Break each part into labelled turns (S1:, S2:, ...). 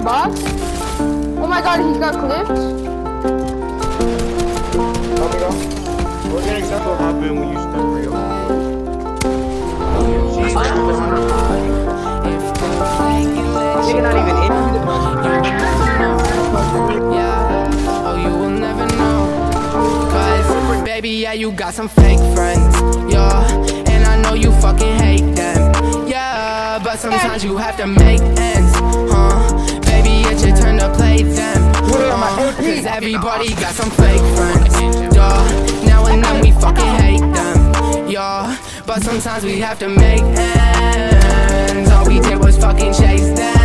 S1: box. Oh my god, he got clipped.
S2: We're getting stuff will happen when you start real. She's not even in.
S3: Yeah, oh, you will never know. Cause, baby, yeah, you got some fake friends. Yeah, and I know you fucking hate them. Yeah, but sometimes you have to make ends. Baby, it's your turn to play them. Cause everybody got some fake friends. Yeah, now and then we fucking hate them. Yeah, but sometimes we have to make ends. All we did was fucking chase them.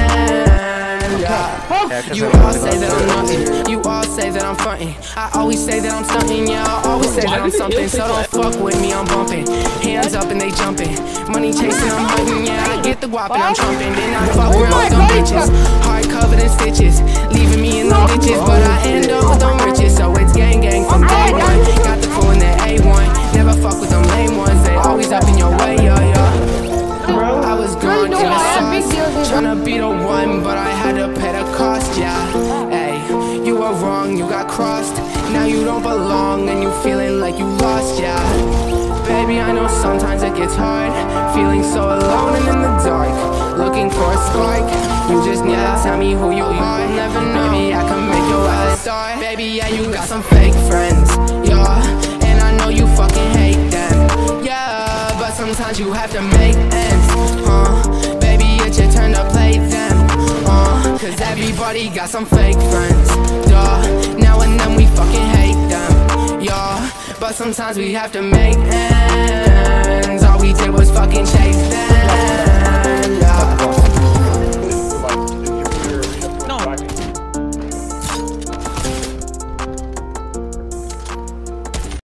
S3: Yeah. You all say that I'm nothing. You all say that I'm frontin'. I always say that I'm stuntin'. Yeah, I always say that I'm something. So don't fuck with me, I'm bumping. Hands up and they jumping. Money chasing, I'm hunting. Yeah, I get the guap and I'm trumping. Then I fuck around with them bitches. Heart covered in stitches, leaving me in them ditches. But I end up with them riches. So it's gang gang from day one. Got the crew in the A1. Never fuck with them lame ones. They always up in your way, yeah, yeah. I was gone in the sauce, tryna be the one, but I had to pay the cost, yeah. Hey, you were wrong, you got crossed. Now you don't belong and you feeling like you lost, yeah. Baby, I know sometimes it gets hard, feeling so alone and in the dark, looking for a spark. You just need to tell me who you are. Never know, maybe I can make your eyes start. Baby, yeah, you got some fake friends, yeah, and I know you fucking hate them, yeah, but sometimes you have to make ends. Baby, it's your turn to play them. Cause everybody got some fake friends. Duh, now and then we fucking hate them. Yeah, but sometimes we have to make ends. All we did was fucking chase them. Yeah.